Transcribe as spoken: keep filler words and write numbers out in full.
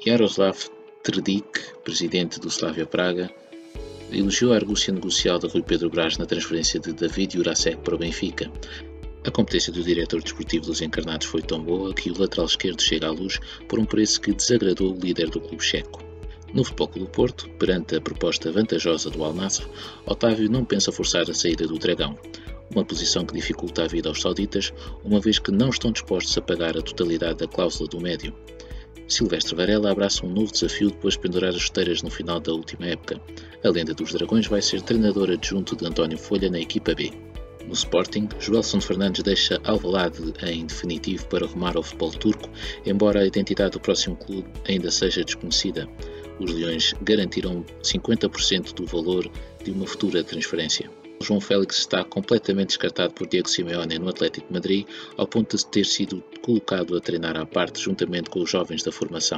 Jaroslav Trdic, presidente do Slavia Praga, elogiou a argúcia negocial de Rui Pedro Brás na transferência de David Jurasek para o Benfica. A competência do diretor desportivo dos encarnados foi tão boa que o lateral esquerdo chega à luz por um preço que desagradou o líder do clube checo. No Futebol Clube do Porto, perante a proposta vantajosa do Al Nassr, Otávio não pensa forçar a saída do Dragão, uma posição que dificulta a vida aos sauditas, uma vez que não estão dispostos a pagar a totalidade da cláusula do médio. Silvestre Varela abraça um novo desafio depois de pendurar as chuteiras no final da última época. A lenda dos Dragões vai ser treinador adjunto de António Folha na equipa B. No Sporting, Joelson Fernandes deixa Alvalade em definitivo para rumar ao futebol turco, embora a identidade do próximo clube ainda seja desconhecida. Os Leões garantiram cinquenta por cento do valor de uma futura transferência. João Félix está completamente descartado por Diego Simeone no Atlético de Madrid, ao ponto de ter sido colocado a treinar à parte juntamente com os jovens da formação.